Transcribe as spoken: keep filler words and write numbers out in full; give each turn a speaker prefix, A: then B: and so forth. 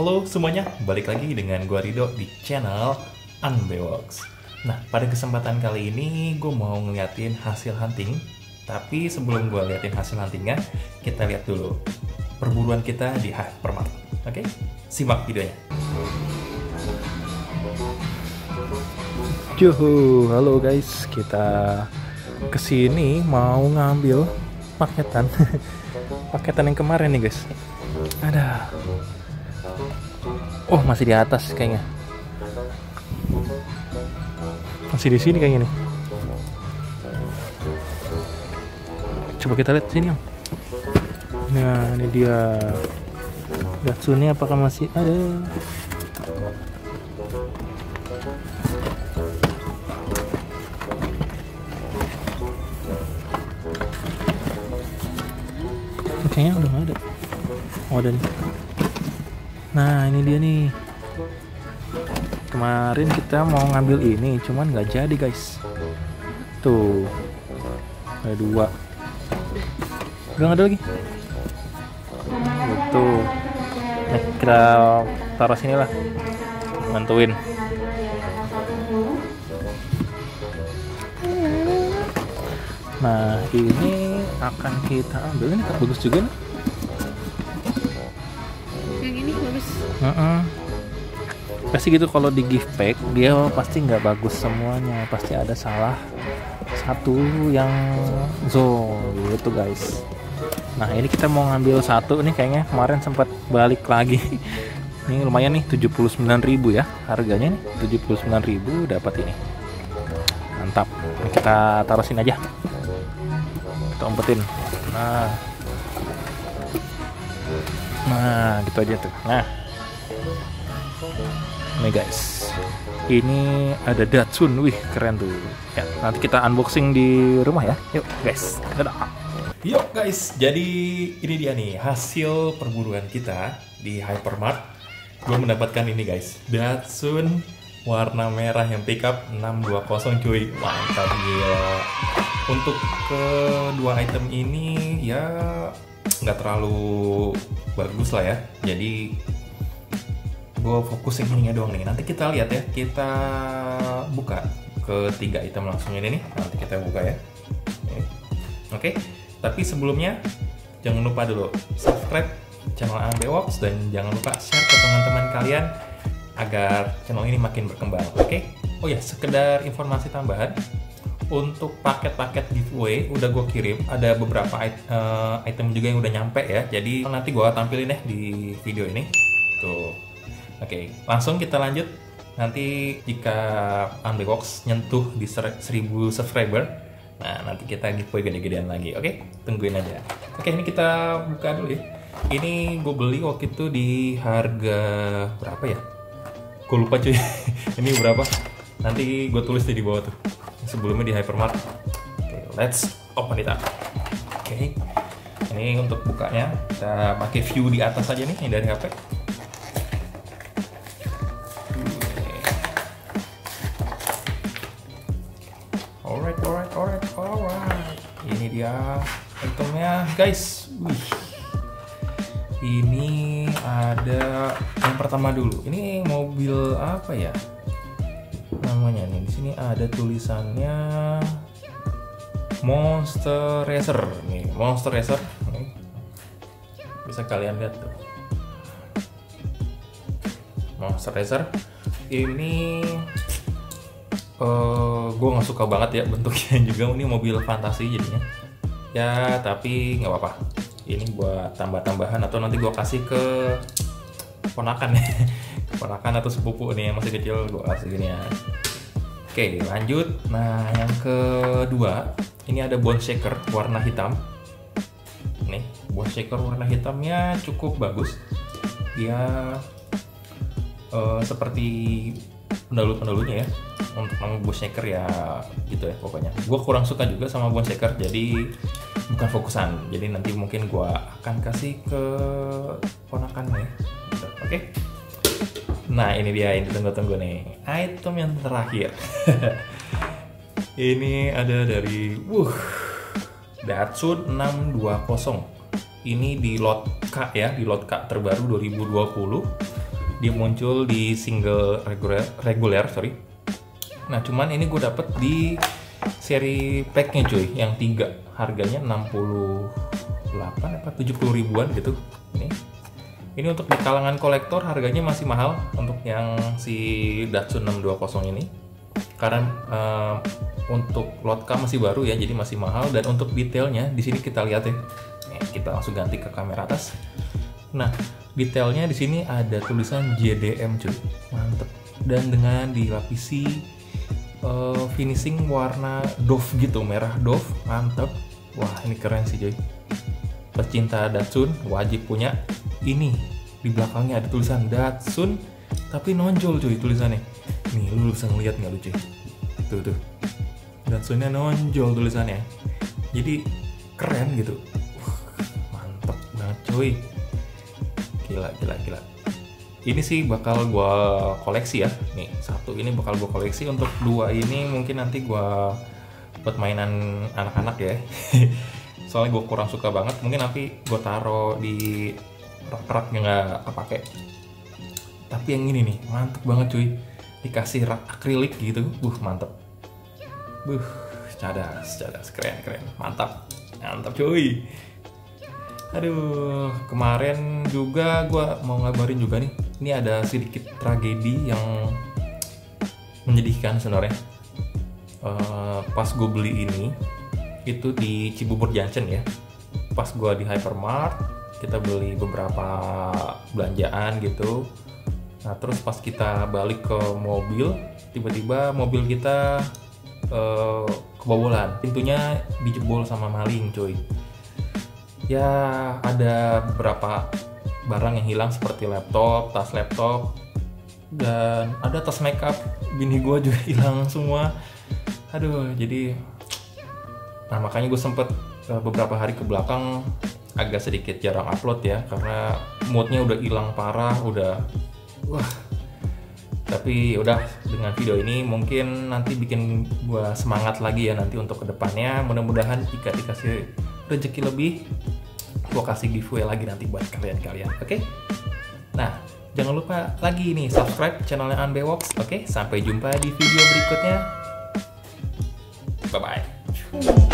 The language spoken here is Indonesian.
A: Halo semuanya, balik lagi dengan gua Rido di channel Unbewox. Nah, pada kesempatan kali ini gue mau ngeliatin hasil hunting. Tapi sebelum gue liatin hasil huntingnya, kita lihat dulu perburuan kita di Hypermart. Oke, simak videonya. Juhu, halo guys, kita kesini mau ngambil paketan, paketan yang kemarin nih guys. Ada, oh masih di atas kayaknya, masih di sini kayaknya nih. Coba kita lihat sini, Om. Nah, ini dia. Datsunnya apakah masih ada? Kayaknya udah nggak ada. Oh, ada nih. Nah, ini dia nih. Kemarin kita mau ngambil ini, cuman nggak jadi guys. Tuh, ada dua. Udah nggak ada lagi. Gitu. Nah, kita taruh sini lah, bantuin. Nah, ini akan kita ambil. Ini kan bagus juga nih.
B: Yang ini bagus.
A: Uh-uh. Pasti gitu, kalau di gift pack dia pasti nggak bagus semuanya, pasti ada salah satu yang zo gitu guys. Nah, ini kita mau ngambil satu nih, kayaknya kemarin sempat balik lagi. Ini lumayan nih, tujuh puluh sembilan ribu ya harganya nih, tujuh puluh sembilan ribu dapat ini. Mantap. Nah, kita taruh sini aja. Kita umpetin. Nah. Nah, gitu aja tuh. Nah. Nih guys, ini ada Datsun, wih keren tuh. Ya, nanti kita unboxing di rumah ya. Yuk guys, dadah. Yuk guys, jadi ini dia nih hasil perburuan kita di Hypermart. Gue mendapatkan ini guys, Datsun warna merah yang pickup enam dua nol cuy. Mantap gila. Untuk kedua item ini ya nggak terlalu bagus lah ya. Jadi gue fokusin ininya doang nih. Nanti kita lihat ya, kita buka ketiga item langsung ini nih. Nanti kita buka ya. Oke, tapi sebelumnya jangan lupa dulu subscribe channel Unbewox dan jangan lupa share ke teman-teman kalian agar channel ini makin berkembang. Oke. Oh ya, sekedar informasi tambahan, untuk paket-paket giveaway udah gue kirim. Ada beberapa item juga yang udah nyampe ya. Jadi nanti gue tampilin deh di video ini. Tuh. Oke, langsung kita lanjut. Nanti jika Unbewox nyentuh di seribu subscriber, nah nanti kita giveaway gede-gedean lagi. Oke, tungguin aja. Oke, ini kita buka dulu ya. Ini gue beli waktu itu di harga berapa ya? Gue lupa cuy. Ini berapa? Nanti gue tulis di bawah tuh. Sebelumnya di Hypermart. Oke, let's open it up. Oke, ini untuk bukanya kita pakai view di atas aja nih, ini dari H P. Alright, alright, alright, alright. Ini dia itemnya, guys. Wih. Ini ada yang pertama dulu. Ini mobil apa ya? Namanya nih. Di sini ada tulisannya Monster Racer. Nih, Monster Racer. Nih. Bisa kalian lihat tuh. Monster Racer. Ini Uh, gue nggak suka banget ya bentuknya juga. Ini mobil fantasi jadinya ya, tapi nggak apa-apa. Ini buat tambah-tambahan atau nanti gue kasih ke ponakan ya. Ponakan atau sepupu nih yang masih kecil, gue kasih gini ya. Oke, lanjut. Nah, yang kedua ini ada bone shaker warna hitam. Nih, bone shaker warna hitamnya cukup bagus. Dia uh, seperti pendahulu-pendahulunya ya. Untuk nama bone shaker ya gitu ya pokoknya. Gue kurang suka juga sama bone shaker, jadi bukan fokusan. Jadi nanti mungkin gue akan kasih ke ponakan nih gitu. Oke. Nah, ini dia yang ditunggu-tunggu nih, item yang terakhir. Ini ada dari wuh Datsun enam dua nol. Ini di lot K ya, di lot K terbaru dua ribu dua puluh. dia muncul di single reguler, reguler sorry. Nah cuman ini gue dapet di seri packnya cuy, yang tiga, harganya enam puluh delapan apa tujuh puluh ribuan gitu. Ini ini untuk di kalangan kolektor harganya masih mahal untuk yang si Datsun enam dua nol ini, karena uh, untuk Lotka masih baru ya, jadi masih mahal. Dan untuk detailnya di sini kita lihat ya, nih, kita langsung ganti ke kamera atas. Nah detailnya di sini ada tulisan J D M cuy, mantep. Dan dengan dilapisi uh, finishing warna doff gitu, merah doff, mantep. Wah ini keren sih cuy. Pecinta Datsun wajib punya ini. Di belakangnya ada tulisan Datsun tapi nonjol cuy tulisannya. Nih lu bisa ngeliat nggak lu cuy? Tuh tuh, Datsunnya nonjol tulisannya. Jadi keren gitu. Uh, mantep banget cuy. Gila gila gila. Ini sih bakal gua koleksi ya. Nih satu ini bakal gua koleksi. Untuk dua ini mungkin nanti gua buat mainan anak-anak ya. Soalnya gue kurang suka banget, mungkin nanti gue taruh di rak-rak yang nggak kepake. Tapi yang ini nih mantep banget cuy, dikasih rak akrilik gitu, buh mantep, buh cadas cadas, keren keren, mantap mantap cuy. Aduh, kemarin juga gue mau ngabarin juga nih, ini ada sedikit tragedi yang menyedihkan sebenarnya. Uh, pas gue beli ini itu di Cibubur Junction ya, pas gua di Hypermart, kita beli beberapa belanjaan gitu. Nah terus pas kita balik ke mobil, tiba-tiba mobil kita uh, kebobolan, pintunya dijebol sama maling cuy. Ya ada beberapa barang yang hilang seperti laptop, tas laptop, dan ada tas makeup bini gua juga hilang semua. Aduh, jadi nah makanya gue sempet uh, beberapa hari ke belakang agak sedikit jarang upload ya, karena moodnya udah hilang parah, udah wah. Tapi udah, dengan video ini mungkin nanti bikin gue semangat lagi ya nanti untuk kedepannya. Mudah-mudahan jika dikasih rezeki lebih, gue kasih giveaway lagi nanti buat kalian-kalian, oke? Okay? Nah jangan lupa lagi nih subscribe channelnya Unbewox, oke? Okay? Sampai jumpa di video berikutnya, bye bye.